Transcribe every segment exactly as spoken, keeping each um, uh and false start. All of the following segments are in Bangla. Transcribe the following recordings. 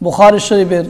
বুখারী শরীফের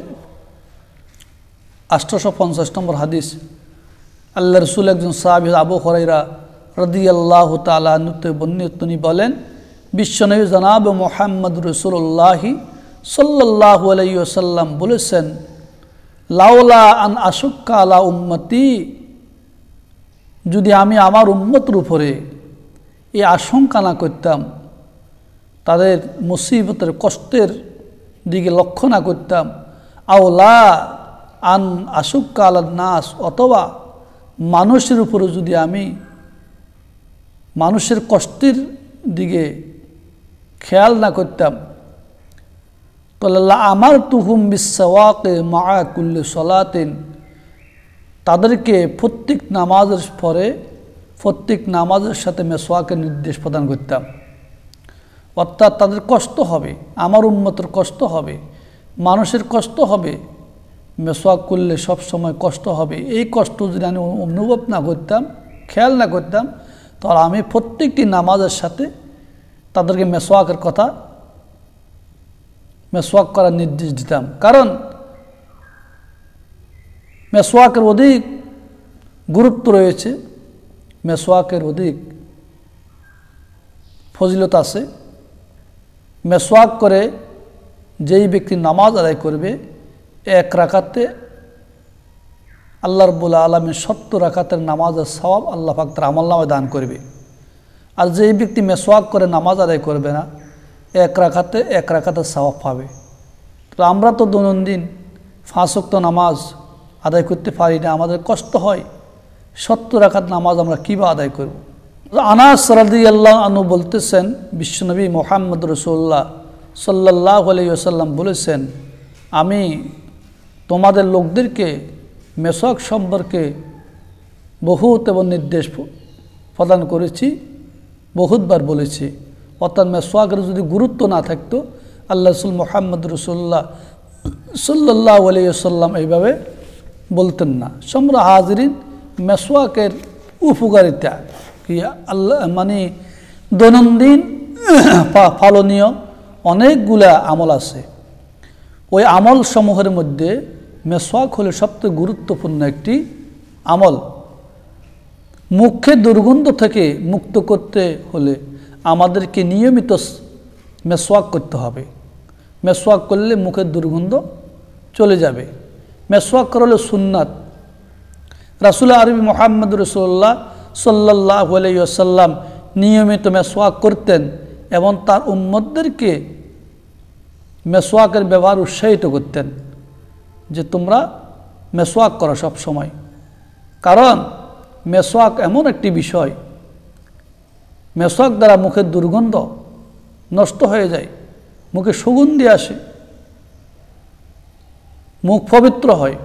আটশোশো পঞ্চাশ নম্বর হাদিস। আল্লাহ রসুল একজন সাহাবী আবু হুরায়রা রাদিয়াল্লাহু তাআলা আনহু বর্ণিত, তিনি বলেন, বিশ্বনবী জনাব মুহাম্মদ রাসূলুল্লাহি সাল্লাল্লাহু আলাইহি ওয়াসাল্লাম বলেছেন, লাউলা আন আশুক্কা আলা উম্মতি, যদি আমি আমার উম্মতের উপরে এই আশঙ্কা না করতাম, তাদের মুসিবতের কষ্টের দিকে লক্ষ্য না করতাম, আওলা আন আশুক্কা আলা নাস, অথবা মানুষের উপরে যদি আমি মানুষের কষ্টের দিকে খেয়াল না করতাম, তাহলে আমার তুহুম বিসওয়াকে মা কুল্লি সলাতিন, তাদেরকে প্রত্যেক নামাজের পরে প্রত্যেক নামাজের সাথে মেসওয়াকের নির্দেশ প্রদান করতাম। অর্থাৎ তাদের কষ্ট হবে, আমার উম্মতের কষ্ট হবে, মানুষের কষ্ট হবে, মেসওয়াক করলে সব সময় কষ্ট হবে। এই কষ্ট যদি আমি অনুভব না করতাম, খেয়াল না করতাম, তাহলে আমি প্রত্যেকটি নামাজের সাথে তাদেরকে মেসওয়াকের কথা মেসওয়াক করার নির্দেশ দিতাম। কারণ মেসওয়াকের অধিক গুরুত্ব রয়েছে, মেসওয়াকের অধিক ফজিলত আছে। মেসওয়াক করে যেই ব্যক্তি নামাজ আদায় করবে, এক রাকাতে আল্লাহ রাব্বুল আলামিন সত্তর রাকাতের নামাজের সওয়াব আল্লাহ পাক তার আমলনামায় দান করবে। আর যেই ব্যক্তি মেসওয়াক করে নামাজ আদায় করবে না, এক রাকাতে এক রাকাতের সওয়াব পাবে। তো আমরা তো দৈনন্দিন পাঁচ ওয়াক্ত নামাজ আদায় করতে পারি না, আমাদের কষ্ট হয়। সত্তর রাকাত নামাজ আমরা কীভাবে আদায় করব? আনাস রাদিয়াল্লাহু আনহু বলতেছেন, বিশ্বনবী মুহাম্মদ রাসূলুল্লাহ সাল্লাল্লাহু আলাইহি ওয়াসাল্লাম বলেছেন, আমি তোমাদের লোকদেরকে মেসওয়াক সম্পর্কে বহুত এবং নির্দেশ প্রদান করেছি, বহুতবার বলেছি। অর্থাৎ মেসওয়াকের যদি গুরুত্ব না থাকতো, আল্লাহ রাসূল মুহাম্মদ রাসূলুল্লাহ সাল্লাল্লাহু আলাইহি ওয়াসাল্লাম এইভাবে বলতেন না। সম্রা হাজিরিন, মেসওয়াকের উপকারিতা কি আল্লাহ মানে দৈনন্দিন পালনীয় অনেকগুলা আমল আছে। ওই আমল সমূহের মধ্যে মেসওয়াক হলো সবচেয়ে গুরুত্বপূর্ণ একটি আমল। মুখের দুর্গন্ধ থেকে মুক্ত করতে হলে আমাদেরকে নিয়মিত মেসওয়াক করতে হবে। মেসওয়াক করলে মুখের দুর্গন্ধ চলে যাবে। মেসওয়াক করা হলো সুন্নাত। রাসূল আরবি মুহাম্মদ রাসূলুল্লাহ সাল্লাল্লাহু আলাইহি ওয়াসাল্লাম নিয়মিত মেসওয়াক করতেন এবং তার উম্মতদেরকে মেসওয়াকের ব্যবহার উৎসাহিত করতেন যে তোমরা মেসওয়াক করো সব সময়। কারণ মেসওয়াক এমন একটি বিষয়, মেসওয়াক দ্বারা মুখের দুর্গন্ধ নষ্ট হয়ে যায়, মুখে সুগন্ধি আসে, মুখ পবিত্র হয়।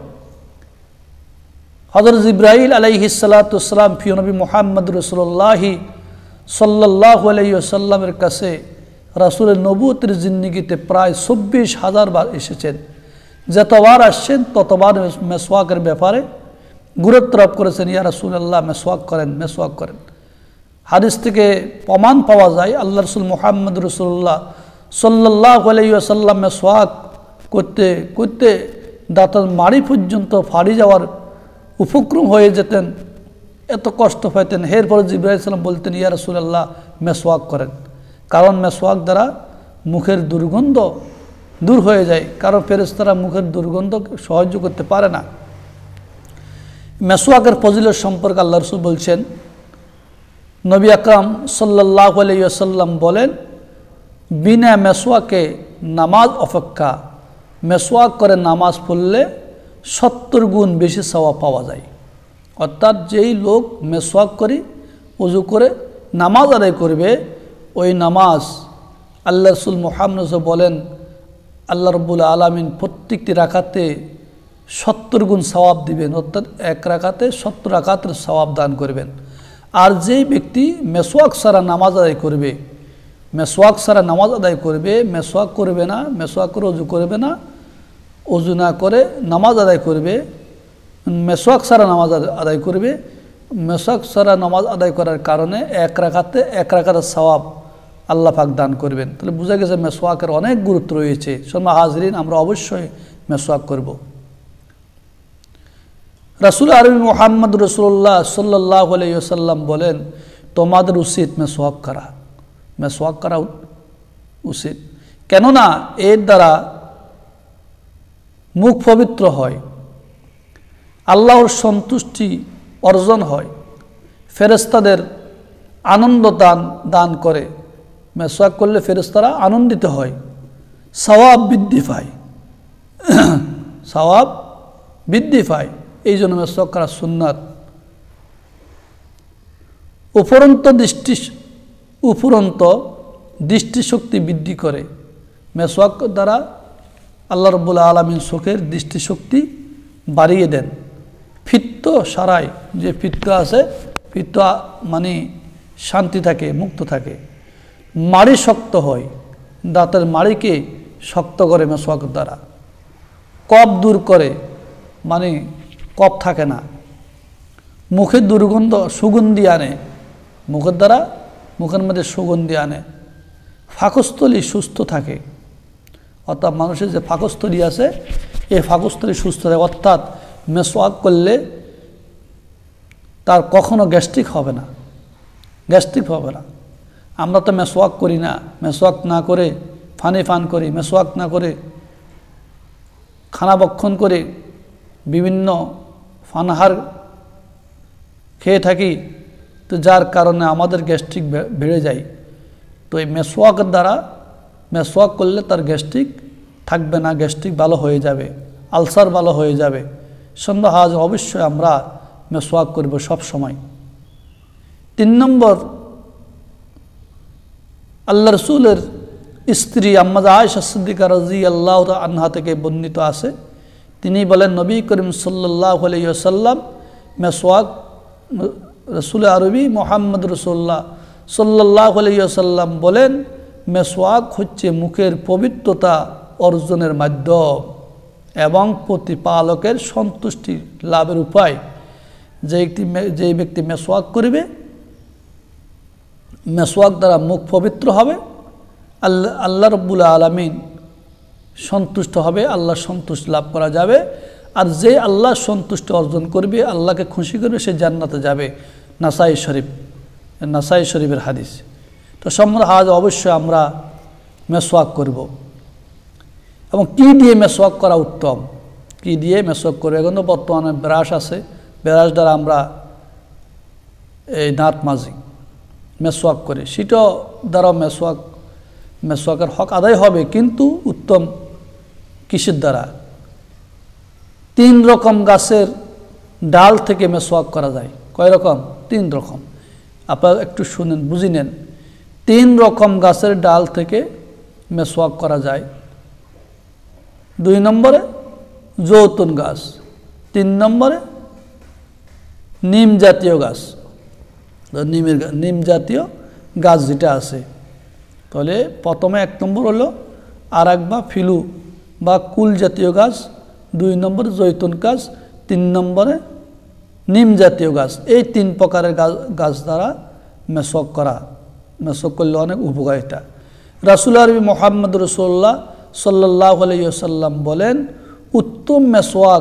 হযরত জিবরাইল আলাইহিস সালাতু ওয়াস সালাম প্রিয় নবী মুহাম্মদ রাসূলুল্লাহ সাল্লাল্লাহু আলাইহি ওয়াসাল্লামের কাছে রাসূলের নবুয়তের জিন্দেগিতে প্রায় চব্বিশ হাজার বার এসেছেন। যতবার আসছেন ততবার মেসওয়াকের ব্যাপারে গুরুত্ব আরোপ করেছেন, ইয়া রাসূলুল্লাহ মেসওয়াক করেন, মেসওয়াক করেন। হাদিস থেকে প্রমাণ পাওয়া যায় আল্লাহ রাসূল মুহাম্মদ রাসূলুল্লাহ সাল্লাল্লাহু আলাইহি ওয়াসাল্লাম মেসওয়াক করতে করতে দাঁতের মাড়ি পর্যন্ত ফাড়ি যাওয়ার উপক্রম হয়ে যেতেন, এত কষ্ট পাইতেন। এরপরে জিবরাইল সালাম বলতেন, ইয়া রাসূলুল্লাহ মেসওয়াক করেন। কারণ মেসওয়াক দ্বারা মুখের দুর্গন্ধ দূর হয়ে যায়, কারণ ফেরেশতারা মুখের দুর্গন্ধ সহ্য করতে পারে না। মেসওয়াকের ফজিলত সম্পর্কে আল্লাহ রাসূল বলছেন, নবী আকরাম সাল্লাল্লাহু আলাইহি ওয়াসাল্লাম বলেন, বিনা মেসওয়াকে নামাজ অপেক্ষা মেসওয়াক করে নামাজ পড়লে সত্তর গুণ বেশি সওয়াব পাওয়া যায়। অর্থাৎ যেই লোক মেসওয়াক করে ওযু করে নামাজ আদায় করবে, ওই নামাজ আল্লাহ রাসূল মুহাম্মদ বলেন আল্লাহ রাব্বুল আলামিন প্রত্যেকটি রাকাতে সত্তর গুণ সওয়াব দিবেন। অর্থাৎ এক রাকাতে সত্তর রাকাতের সওয়াব দান করবেন। আর যেই ব্যক্তি মেসওয়াক ছাড়া নামাজ আদায় করবে, মেসওয়াক ছাড়া নামাজ আদায় করবে, মেসওয়াক করবে না, মেসওয়াক করে ওযু করবে না, ওযু না করে নামাজ আদায় করবে, মেসওয়াক ছাড়া নামাজ আদায় করবে, মেসওয়াক ছাড়া নামাজ আদায় করার কারণে এক রাকাতে এক রাকাতের সওয়াব আল্লাহ পাক দান করবেন। তাহলে বোঝা গেছে মেসওয়াকের অনেক গুরুত্ব রয়েছে। সম্মানিত হাজরিন, আমরা অবশ্যই মেসওয়াক করব। রাসূল আরবি মুহাম্মদ রাসূলুল্লাহ সাল্লাল্লাহু আলাইহি ওয়াসাল্লাম বলেন, তোমাদের উচিত মেসওয়াক করা, মেসওয়াক করা উচিত। কেননা এর দ্বারা মুখ পবিত্র হয়, আল্লাহর সন্তুষ্টি অর্জন হয়, ফেরেশতাদের আনন্দ দান দান করে। মেসওয়াক করলে ফেরেশতারা আনন্দিত হয়, সওয়াব বৃদ্ধি পায়, সওয়াব বৃদ্ধি পায়। এই জন্য মেসওয়াক করা সুন্নাত। উপরন্ত দৃষ্টি উপরন্ত দৃষ্টিশক্তি বৃদ্ধি করে। মেসওয়াক দ্বারা আল্লাহ রাব্বুল আলামিন চোখের দৃষ্টিশক্তি বাড়িয়ে দেন। ফিত্ত সারায়, যে ফিত্ত আছে, ফিত্ত মানে শান্তি থাকে, মুক্ত থাকে। মাড়ি শক্ত হয়, দাঁতের মাড়িকে শক্ত করে মেসওয়াক দ্বারা। কফ দূর করে, মানে কফ থাকে না। মুখের দুর্গন্ধ সুগন্ধি আনে, মুখের দ্বারা মুখের মধ্যে সুগন্ধি আনে। ফাঁকস্থলী সুস্থ থাকে, অর্থাৎ মানুষের যে ফাঁকস্থলী আছে, এই ফাঁকস্থলী সুস্থ থাকে। অর্থাৎ মেসওয়াক করলে তার কখনো গ্যাস্ট্রিক হবে না, গ্যাস্ট্রিক হবে না। আমরা তো মেসওয়াক করি না, মেসওয়াক না করে ফানি ফান করি, মেসওয়াক না করে খানা বক্ষণ করে বিভিন্ন ফানহার খেয়ে থাকি, তো যার কারণে আমাদের গ্যাস্ট্রিক বেড়ে যায়। তো এই মেসওয়াকের দ্বারা, মেসওয়াক করলে তার গ্যাস্ট্রিক থাকবে না, গ্যাস্ট্রিক ভালো হয়ে যাবে, আলসার ভালো হয়ে যাবে। সন্ধ্যা আজ অবশ্যই আমরা মেসওয়াক করব সব সময়। তিন নম্বর, আল্লাহ রসুলের স্ত্রী আম্মা আয়েশা সিদ্দিকা রাদিয়াল্লাহু তাআলা আনহা থেকে বর্ণিত আছে, তিনি বলেন, নবী করিম সাল্লাল্লাহু আলাইহি ওয়াসাল্লাম মেসওয়াক, রসুল আরবি মুহাম্মদ রাসূলুল্লাহ সাল্লাল্লাহু আলাইহি ওয়াসাল্লাম বলেন, মেসওয়াক হচ্ছে মুখের পবিত্রতা অর্জনের মাধ্যম এবং প্রতিপালকের সন্তুষ্টি লাভের উপায়। যে একটি যে ব্যক্তি মেসওয়াক করবে, মেসওয়াক দ্বারা মুখ পবিত্র হবে, আল্লাহ আল্লাহ রাব্বুল আলামিন সন্তুষ্ট হবে, আল্লাহ সন্তুষ্টি লাভ করা যাবে। আর যে আল্লাহ সন্তুষ্টি অর্জন করবে, আল্লাহকে খুশি করবে, সে জান্নাতে যাবে। নাসাই শরীফ, নাসাই শরীফের হাদিস। তো সম্মান আজ অবশ্যই আমরা মেসওয়াক করব। এবং কি দিয়ে মেসওয়াক করা উত্তম, কি দিয়ে মেসওয়াক করবে? এখন তো বর্তমানে ব্রাশ আছে, ব্রাশ দ্বারা আমরা এই দাঁত মাজি, মেসওয়াক করে, সেটা দ্বারা মেসওয়াক মেসওয়াকের হক আদায় হবে, কিন্তু উত্তম কিসের দ্বারা? তিন রকম গাছের ডাল থেকে মেসওয়াক করা যায়। কয় রকম? তিন রকম। আপনারা একটু শুনেন, বুঝি নেন। তিন রকম গাছের ডাল থেকে মেসওয়াক করা যায়। দুই নম্বরে জৈতুন গাছ, তিন নম্বরে নিম জাতীয় গাছ, নিমের নিম জাতীয় গাছ যেটা আছে। তাহলে প্রথমে এক নম্বর হলো আরাক বা ফিলু বা কুল জাতীয় গাছ, দুই নম্বরে জৈতুন গাছ, তিন নম্বরে নিম জাতীয় গাছ। এই তিন প্রকারের গাছ গাছ দ্বারা মেসওয়াক করা, মেসওয়াক করলে অনেক উপকারিতা। রাসূল আরবি মুহাম্মদ রাসূলুল্লাহ সাল্লাল্লাহু আলাইহি ওয়াসাল্লাম বলেন, উত্তম মেসওয়াক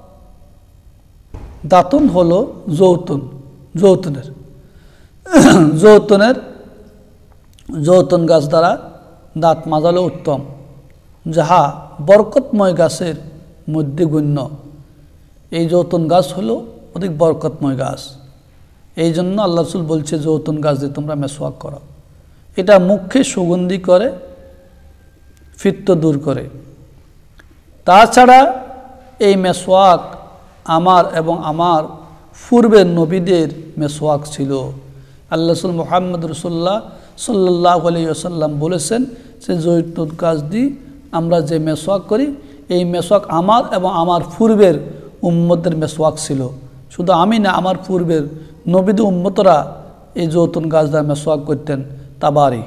দাঁতন হলো জৌতুন, জৌতুনের জৌতুনের জৌতুন গাছ দ্বারা দাঁত মাজালো উত্তম, যাহা বরকতময় গাছের মধ্যে গণ্য। এই জৌতুন গাছ হলো অধিক বরকতময় গাছ। এই জন্য আল্লাহ রাসূল বলছে, জৌতুন গাছ দিয়ে তোমরা মেসওয়াক করো। এটা মুখে সুগন্ধি করে, ফিত্ত দূর করে। তাছাড়া এই মেসওয়াক আমার এবং আমার পূর্বের নবীদের মেসওয়াক ছিল। আল্লাহ রাসূল মুহাম্মদ রাসূলুল্লাহ সাল্লাল্লাহু আলাইহি ওয়াসাল্লাম বলেছেন যে জৈতুন গাছ দিয়ে আমরা যে মেসওয়াক করি, এই মেসওয়াক আমার এবং আমার পূর্বের উম্মতের মেসওয়াক ছিল। শুধু আমি না, আমার পূর্বের নবীদের উম্মতরা এই জৈতুন গাছ দ্বারা মেসওয়াক করতেন। তাবারি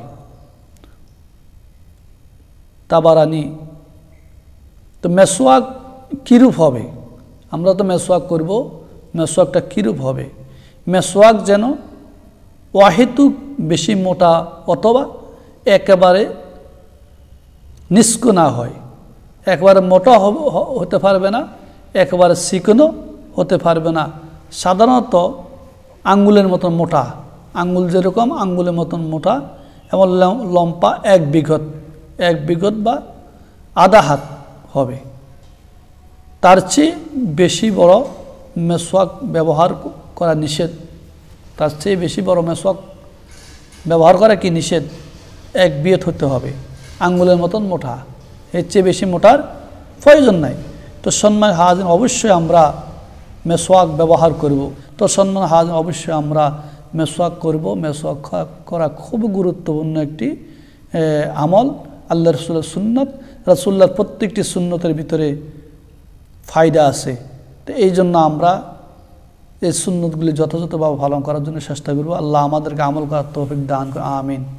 তাবারানি। তো মেসওয়াক কীরূপ হবে? আমরা তো মেসওয়াক করব, মেসওয়াকটা কীরূপ হবে? মেসওয়াক যেন অহেতুক বেশি মোটা অথবা একেবারে নিষ্কু না হয়, একবারে মোটা হতে পারবে না, একেবারে চিকনও হতে পারবে না, সাধারণত আঙ্গুলের মতন মোটা, আঙ্গুল যেরকম আঙ্গুলের মতন মোটা এবং লম্বা এক বিঘত এক বিঘত বা আধা হাত হবে। তার চেয়ে বেশি বড় মেসওয়াক ব্যবহার করা নিষেধ, তার চেয়ে বেশি বড় মেসওয়াক ব্যবহার করা কি নিষেধ, এক বিঘত হতে হবে, আঙ্গুলের মতন মোটা, এর চেয়ে বেশি মোটার প্রয়োজন নাই। তো সম্মান হাজির অবশ্যই আমরা মেসওয়াক ব্যবহার করব, তো সম্মান হাজির অবশ্যই আমরা মেসওয়াক করব। মেসওয়াক করা খুব গুরুত্বপূর্ণ একটি আমল, আল্লাহ রসুলের সুন্নত, রাসূলুল্লাহর প্রত্যেকটি সুন্নতের ভিতরে ফায়দা আছে। তো এই জন্য আমরা এই সুন্নতগুলি যথাযথভাবে পালন করার জন্য চেষ্টা করব। আল্লাহ আমাদেরকে আমল করার তৌফিক দান করে, আমিন।